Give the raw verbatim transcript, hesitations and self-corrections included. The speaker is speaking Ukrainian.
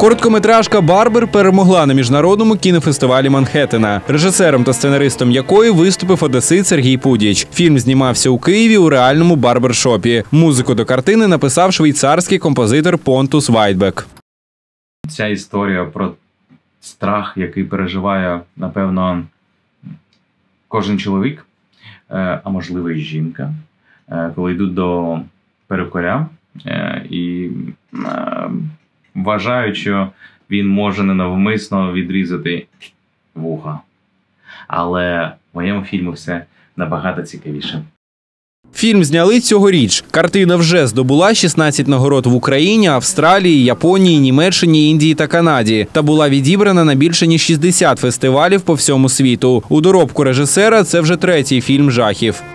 Короткометражка «Барбер» перемогла на міжнародному кінофестивалі Манхеттена, режисером та сценаристом якої виступив одесит Сергій Пудіч. Фільм знімався у Києві у реальному барбершопі. Музику до картини написав швейцарський композитор Понтус Вайтбек. Ця історія про страх, який переживає, напевно, кожен чоловік, а можливо і жінка, коли йдуть до перукаря і вважають, що він може ненавмисно відрізати вуха. Але в моєму фільмі все набагато цікавіше. Фільм зняли цьогоріч. Картина вже здобула шістнадцять нагород в Україні, Австралії, Японії, Німеччині, Індії та Канаді. Та була відібрана на більше ніж шістдесят фестивалів по всьому світу. У доробку режисера це вже третій фільм жахів.